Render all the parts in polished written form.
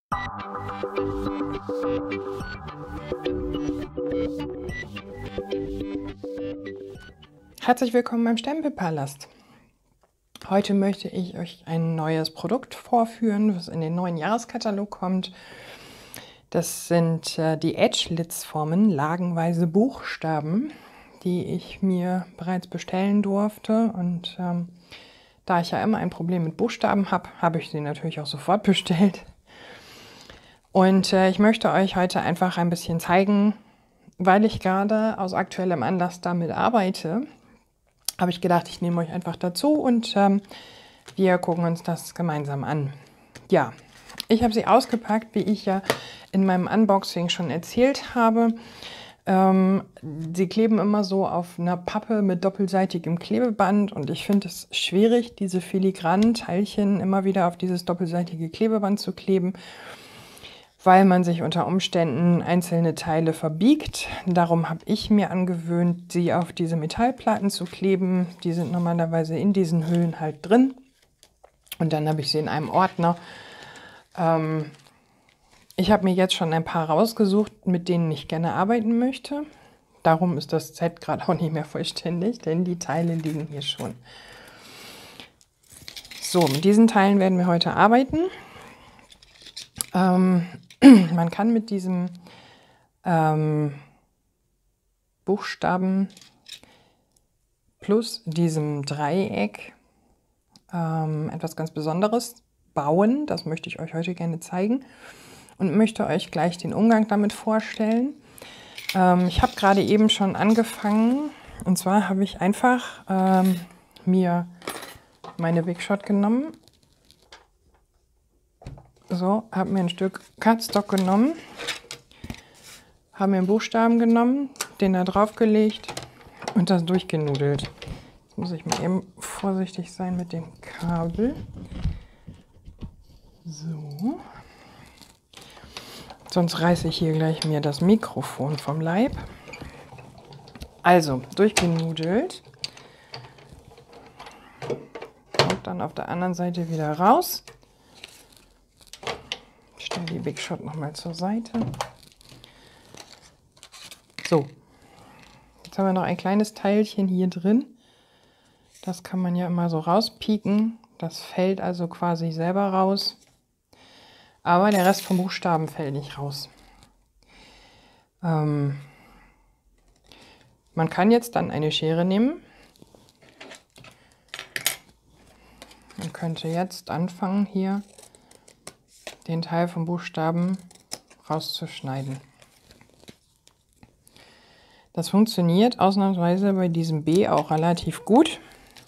Herzlich willkommen beim Stempelpalast. Heute möchte ich euch ein neues Produkt vorführen, was in den neuen Jahreskatalog kommt. Das sind die Edgelitz-Formen, lagenweise Buchstaben, die ich mir bereits bestellen durfte. Und da ich ja immer ein Problem mit Buchstaben habe, habe ich sie natürlich auch sofort bestellt. Und ich möchte euch heute einfach ein bisschen zeigen, weil ich gerade aus aktuellem Anlass damit arbeite, habe ich gedacht, ich nehme euch einfach dazu und wir gucken uns das gemeinsam an. Ja, ich habe sie ausgepackt, wie ich ja in meinem Unboxing schon erzählt habe. Sie kleben immer so auf einer Pappe mit doppelseitigem Klebeband und ich finde es schwierig, diese filigranen Teilchen immer wieder auf dieses doppelseitige Klebeband zu kleben, weil man sich unter Umständen einzelne Teile verbiegt. Darum habe ich mir angewöhnt, sie auf diese Metallplatten zu kleben. Die sind normalerweise in diesen Hüllen halt drin. Und dann habe ich sie in einem Ordner. Ich habe mir jetzt schon ein paar rausgesucht, mit denen ich gerne arbeiten möchte. Darum ist das Set gerade auch nicht mehr vollständig, denn die Teile liegen hier schon. So, mit diesen Teilen werden wir heute arbeiten. Man kann mit diesem Buchstaben plus diesem Dreieck etwas ganz Besonderes bauen. Das möchte ich euch heute gerne zeigen und möchte euch gleich den Umgang damit vorstellen. Ich habe gerade eben schon angefangen, und zwar habe ich einfach mir meine Big Shot genommen. So, habe mir ein Stück Cardstock genommen, habe mir einen Buchstaben genommen, den da drauf gelegt und das durchgenudelt. Jetzt muss ich mal eben vorsichtig sein mit dem Kabel. So. Sonst reiße ich hier gleich mir das Mikrofon vom Leib. Also, durchgenudelt. Und dann auf der anderen Seite wieder raus. Die Big Shot nochmal zur Seite. So, jetzt haben wir noch ein kleines Teilchen hier drin. Das kann man ja immer so rauspieken. Das fällt also quasi selber raus. Aber der Rest vom Buchstaben fällt nicht raus. Man kann jetzt dann eine Schere nehmen. Man könnte jetzt anfangen, hier den Teil vom Buchstaben rauszuschneiden. Das funktioniert ausnahmsweise bei diesem B auch relativ gut.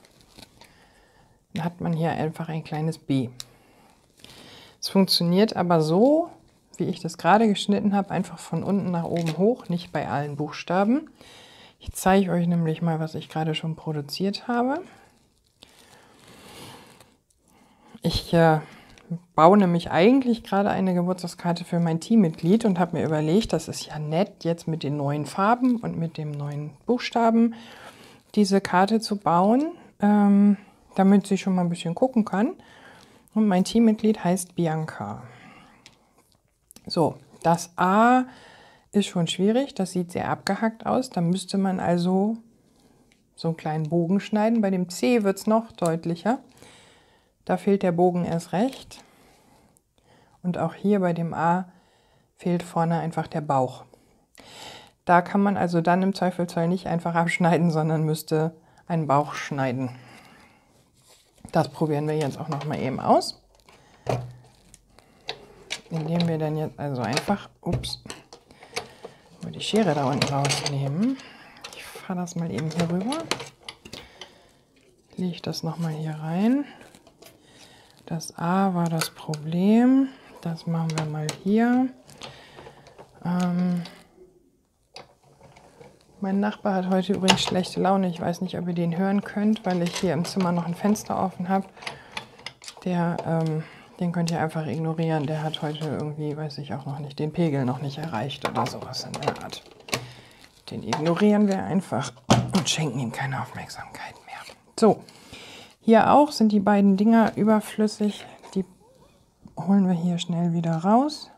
Dann hat man hier einfach ein kleines B. Es funktioniert aber so, wie ich das gerade geschnitten habe, einfach von unten nach oben hoch, nicht bei allen Buchstaben. Ich zeige euch nämlich mal, was ich gerade schon produziert habe. Ich baue nämlich eigentlich gerade eine Geburtstagskarte für mein Teammitglied und habe mir überlegt, das ist ja nett, jetzt mit den neuen Farben und mit dem neuen Buchstaben diese Karte zu bauen, damit sie schon mal ein bisschen gucken kann. Und mein Teammitglied heißt Bianca. So, das A ist schon schwierig, das sieht sehr abgehackt aus. Da müsste man also so einen kleinen Bogen schneiden. Bei dem C wird es noch deutlicher. Da fehlt der Bogen erst recht. Und auch hier bei dem A fehlt vorne einfach der Bauch. Da kann man also dann im Zweifelsfall nicht einfach abschneiden, sondern müsste einen Bauch schneiden. Das probieren wir jetzt auch noch mal eben aus. Indem wir dann jetzt also einfach, mal die Schere da unten rausnehmen. Ich fahre das mal eben hier rüber. Lege das noch mal hier rein. Das A war das Problem. Das machen wir mal hier. Mein Nachbar hat heute übrigens schlechte Laune. Ich weiß nicht, ob ihr den hören könnt, weil ich hier im Zimmer noch ein Fenster offen habe. Den könnt ihr einfach ignorieren. Der hat heute irgendwie, weiß ich auch noch nicht, den Pegel noch nicht erreicht oder sowas in der Art. Den ignorieren wir einfach und schenken ihm keine Aufmerksamkeit mehr. So, hier auch sind die beiden Dinger überflüssig. holen wir hier schnell wieder raus.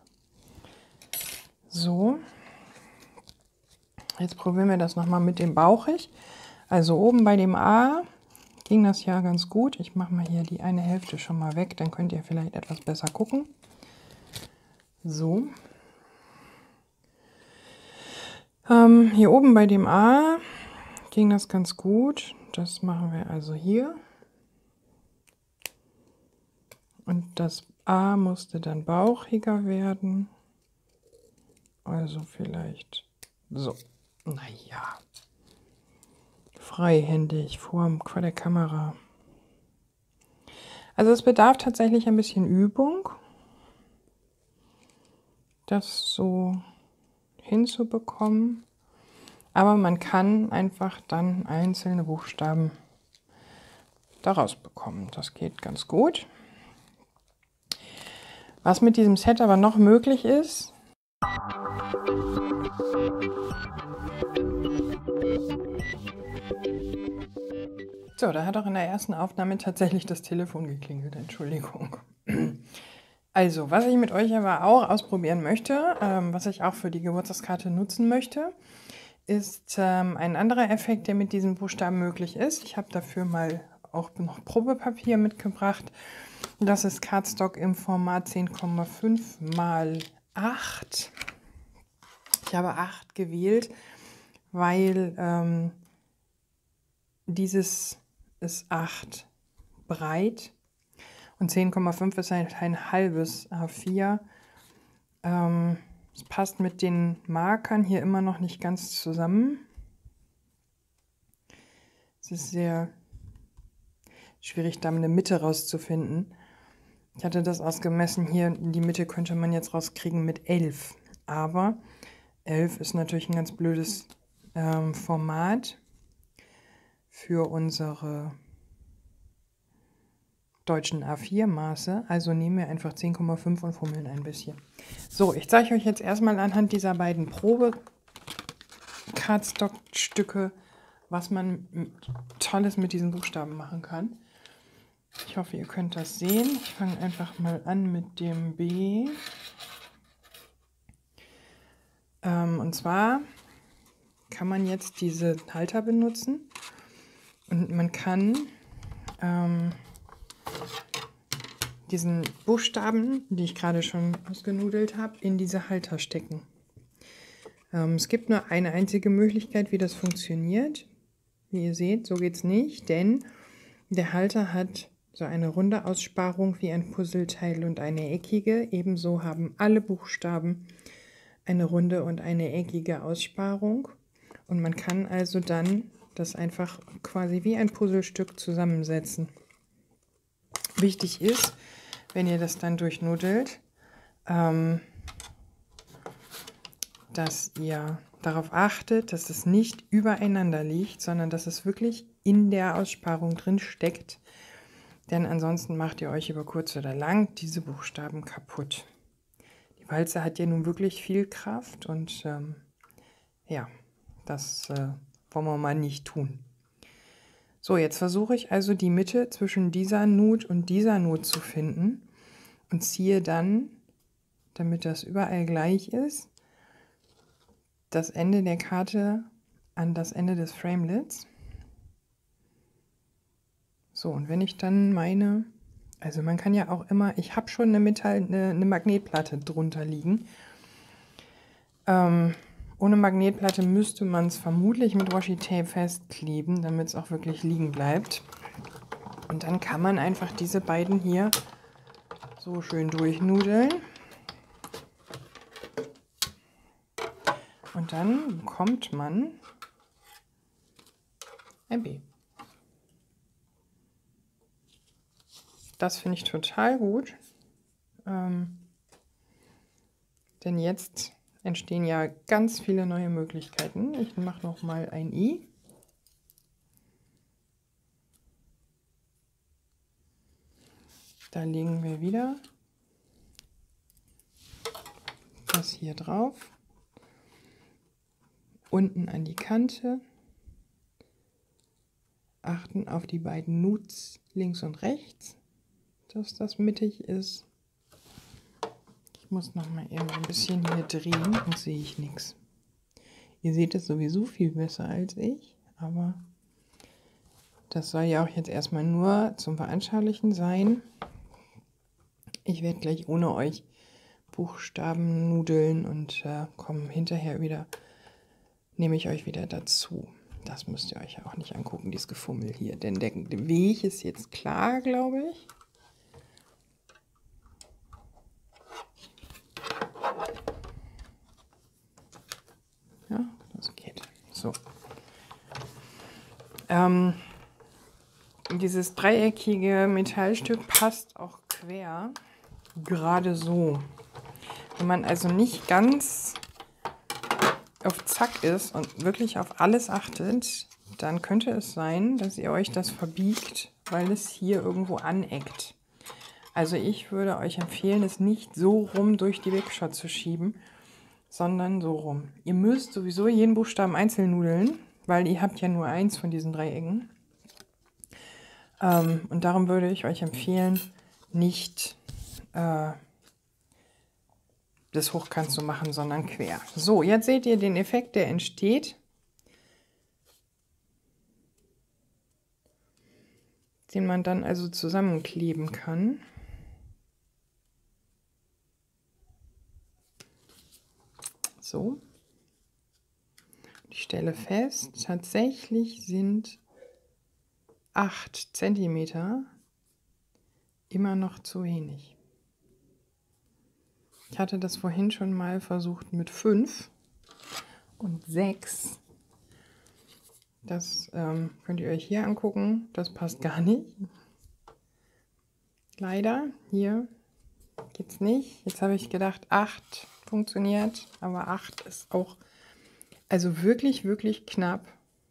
So. Jetzt probieren wir das nochmal mit dem Bauchig. Also oben bei dem A ging das ja ganz gut. Ich mache mal hier die eine Hälfte schon mal weg, dann könnt ihr vielleicht etwas besser gucken. So. Hier oben bei dem A ging das ganz gut. Das machen wir also hier. Und das A musste dann bauchiger werden. Also vielleicht so. Naja. Freihändig vor der Kamera. Also es bedarf tatsächlich ein bisschen Übung, das so hinzubekommen. Aber man kann einfach dann einzelne Buchstaben daraus bekommen. Das geht ganz gut. Was mit diesem Set aber noch möglich ist, so, da hat auch in der ersten Aufnahme tatsächlich das Telefon geklingelt, Entschuldigung. Also, was ich mit euch aber auch ausprobieren möchte, was ich auch für die Geburtstagskarte nutzen möchte, ist ein anderer Effekt, der mit diesen Buchstaben möglich ist. Ich habe dafür mal auch noch Probepapier mitgebracht. Das ist Cardstock im Format 10,5 mal 8. Ich habe 8 gewählt, weil dieses ist 8 breit und 10,5 ist ein halbes A4. Es passt mit den Markern hier immer noch nicht ganz zusammen. Es ist sehr schwierig, da eine Mitte rauszufinden. Ich hatte das ausgemessen. Hier in die Mitte könnte man jetzt rauskriegen mit 11. Aber 11 ist natürlich ein ganz blödes Format für unsere deutschen A4-Maße. Also nehmen wir einfach 10,5 und fummeln ein bisschen. So, ich zeige euch jetzt erstmal anhand dieser beiden Probe-Cardstock-Stücke, was man Tolles mit diesen Buchstaben machen kann. Ich hoffe, ihr könnt das sehen. Ich fange einfach mal an mit dem B. Und zwar kann man jetzt diese Halter benutzen und man kann diesen Buchstaben, die ich gerade schon ausgenudelt habe, in diese Halter stecken. Es gibt nur eine einzige Möglichkeit, wie das funktioniert. Wie ihr seht, so geht es nicht, denn der Halter hat so eine runde Aussparung wie ein Puzzleteil und eine eckige. Ebenso haben alle Buchstaben eine runde und eine eckige Aussparung. Und man kann also dann das einfach quasi wie ein Puzzlestück zusammensetzen. Wichtig ist, wenn ihr das dann durchnudelt, dass ihr darauf achtet, dass es nicht übereinander liegt, sondern dass es wirklich in der Aussparung drin steckt. Denn ansonsten macht ihr euch über kurz oder lang diese Buchstaben kaputt. Die Walze hat ja nun wirklich viel Kraft und ja, das wollen wir mal nicht tun. So, jetzt versuche ich also die Mitte zwischen dieser Nut und dieser Nut zu finden und ziehe dann, damit das überall gleich ist, das Ende der Karte an das Ende des Framelits. So, und wenn ich dann meine, also man kann ja auch immer, ich habe schon eine Magnetplatte drunter liegen. Ohne Magnetplatte müsste man es vermutlich mit Washi-Tape festkleben, damit es auch wirklich liegen bleibt. Und dann kann man einfach diese beiden hier so schön durchnudeln. Und dann bekommt man ein B. Das finde ich total gut, denn jetzt entstehen ja ganz viele neue Möglichkeiten. Ich mache noch mal ein I. Da legen wir wieder das hier drauf. Unten an die Kante. Achten auf die beiden Nuts links und rechts, dass das mittig ist. Ich muss noch mal eben ein bisschen hier drehen, sonst sehe ich nichts. Ihr seht es sowieso viel besser als ich, aber das soll ja auch jetzt erstmal nur zum Veranschaulichen sein. Ich werde gleich ohne euch Buchstaben nudeln und komme hinterher wieder, nehme ich euch wieder dazu. Das müsst ihr euch ja auch nicht angucken, dieses Gefummel hier, denn der Weg ist jetzt klar, glaube ich. Ja, das geht. So. Dieses dreieckige Metallstück passt auch quer, gerade so. Wenn man also nicht ganz auf Zack ist und wirklich auf alles achtet, dann könnte es sein, dass ihr euch das verbiegt, weil es hier irgendwo aneckt. Also ich würde euch empfehlen, es nicht so rum durch die Big Shot zu schieben, sondern so rum. Ihr müsst sowieso jeden Buchstaben einzeln nudeln, weil ihr habt ja nur eins von diesen Dreiecken. Und darum würde ich euch empfehlen, nicht das hochkant zu machen, sondern quer. So, jetzt seht ihr den Effekt, der entsteht. Den man dann also zusammenkleben kann. So. Ich stelle fest, tatsächlich sind 8 cm immer noch zu wenig. Ich hatte das vorhin schon mal versucht mit 5 und 6. Das könnt ihr euch hier angucken. Das passt gar nicht. Leider, hier geht's nicht. Jetzt habe ich gedacht, 8 funktioniert, aber 8 ist auch also wirklich, wirklich knapp.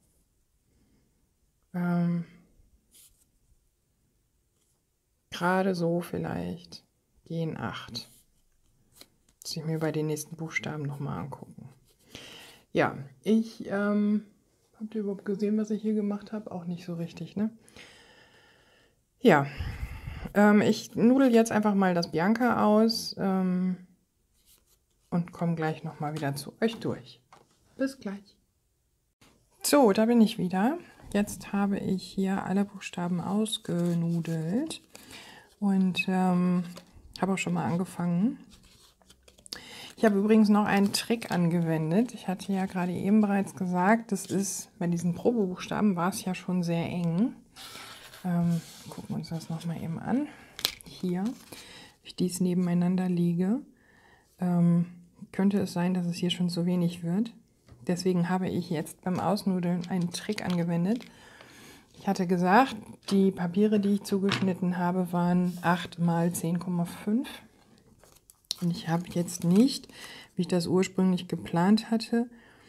Gerade so vielleicht gehen 8. Muss ich mir bei den nächsten Buchstaben nochmal angucken. Ja, habt ihr überhaupt gesehen, was ich hier gemacht habe? Auch nicht so richtig, ne? Ja, ich nudel jetzt einfach mal das Bianca aus und komme gleich nochmal wieder zu euch durch. Bis gleich. So, da bin ich wieder. Jetzt habe ich hier alle Buchstaben ausgenudelt und habe auch schon mal angefangen. Ich habe übrigens noch einen Trick angewendet. Ich hatte ja gerade eben bereits gesagt, das ist bei diesen Probebuchstaben war es ja schon sehr eng. Gucken wir uns das noch mal eben an. Hier, wenn ich dies nebeneinander lege, könnte es sein, dass es hier schon zu wenig wird. Deswegen habe ich jetzt beim Ausnudeln einen Trick angewendet. Ich hatte gesagt, die Papiere, die ich zugeschnitten habe, waren 8 x 10,5. Und ich habe jetzt nicht, wie ich das ursprünglich geplant hatte,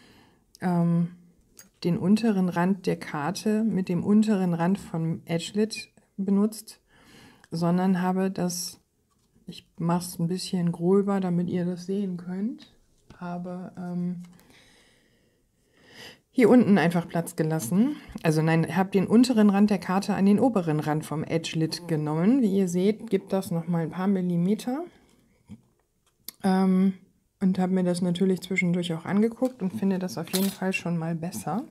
den unteren Rand der Karte mit dem unteren Rand vom Edgelit benutzt, sondern habe das, ich mache es ein bisschen gröber, damit ihr das sehen könnt, habe hier unten einfach Platz gelassen. Also nein, ich habe den unteren Rand der Karte an den oberen Rand vom Edgelit genommen. Wie ihr seht, gibt das nochmal ein paar Millimeter. Und habe mir das natürlich zwischendurch auch angeguckt und finde das auf jeden Fall schon mal besser.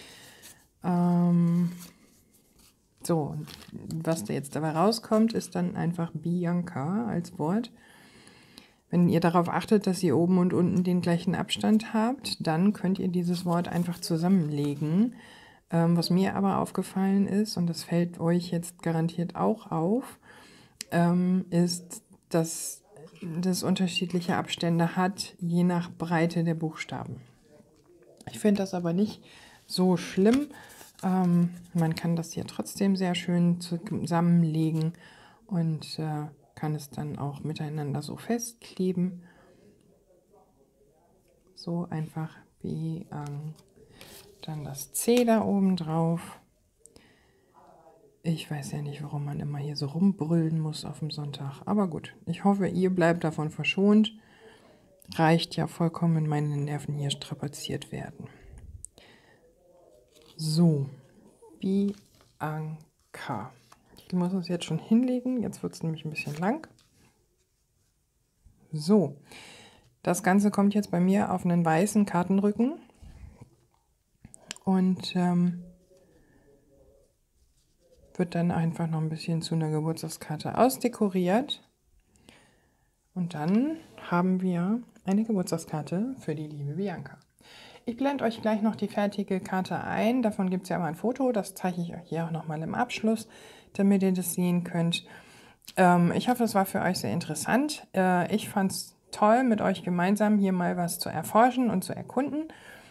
So, und was da jetzt dabei rauskommt, ist dann einfach Bianca als Wort. Wenn ihr darauf achtet, dass ihr oben und unten den gleichen Abstand habt, dann könnt ihr dieses Wort einfach zusammenlegen. Was mir aber aufgefallen ist, und das fällt euch jetzt garantiert auch auf, ist, dass das unterschiedliche Abstände hat, je nach Breite der Buchstaben. Ich finde das aber nicht so schlimm. Man kann das hier trotzdem sehr schön zusammenlegen und kann es dann auch miteinander so festkleben. So einfach wie dann das C da oben drauf. Ich weiß ja nicht, warum man immer hier so rumbrüllen muss auf dem Sonntag. Aber gut, ich hoffe, ihr bleibt davon verschont. Reicht ja vollkommen, wenn meine Nerven hier strapaziert werden. So, Bianca. Ich muss es jetzt schon hinlegen. Jetzt wird es nämlich ein bisschen lang. So, das Ganze kommt jetzt bei mir auf einen weißen Kartenrücken und wird dann einfach noch ein bisschen zu einer Geburtstagskarte ausdekoriert. Und dann haben wir eine Geburtstagskarte für die liebe Bianca. Ich blende euch gleich noch die fertige Karte ein. Davon gibt es ja mal ein Foto. Das zeige ich euch hier auch nochmal im Abschluss, damit ihr das sehen könnt. Ich hoffe, es war für euch sehr interessant. Ich fand es toll, mit euch gemeinsam hier mal was zu erforschen und zu erkunden.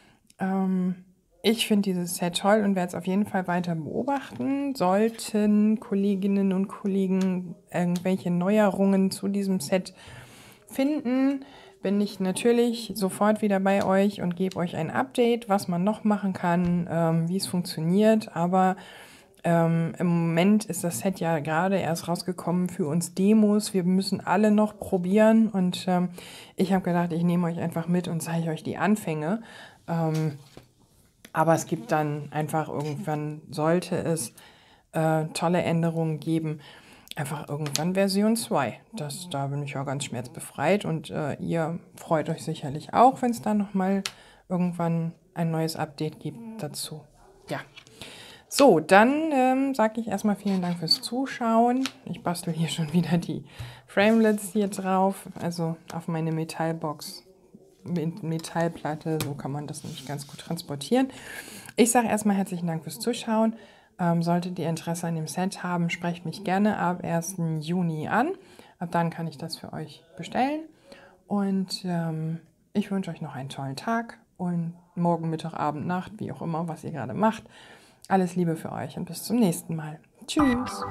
Ich finde dieses Set toll und werde es auf jeden Fall weiter beobachten. Sollten Kolleginnen und Kollegen irgendwelche Neuerungen zu diesem Set finden, bin ich natürlich sofort wieder bei euch und gebe euch ein Update, was man noch machen kann, wie es funktioniert. Aber im Moment ist das Set ja gerade erst rausgekommen für uns Demos. Wir müssen alle noch probieren und ich habe gedacht, ich nehme euch einfach mit und zeige euch die Anfänge. Aber es gibt dann einfach irgendwann, sollte es tolle Änderungen geben, einfach irgendwann Version 2. Da bin ich ja ganz schmerzbefreit und ihr freut euch sicherlich auch, wenn es dann nochmal irgendwann ein neues Update gibt dazu. Ja, so, dann sage ich erstmal vielen Dank fürs Zuschauen. Ich bastel hier schon wieder die Framelits hier drauf, also auf meine Metallbox. Metallplatte, so kann man das nämlich ganz gut transportieren. Ich sage erstmal herzlichen Dank fürs Zuschauen. Solltet ihr Interesse an dem Set haben, sprecht mich gerne ab 1. Juni an. Ab dann kann ich das für euch bestellen. Und ich wünsche euch noch einen tollen Tag und morgen, Mittag, Abend, Nacht, wie auch immer, was ihr gerade macht. Alles Liebe für euch und bis zum nächsten Mal. Tschüss!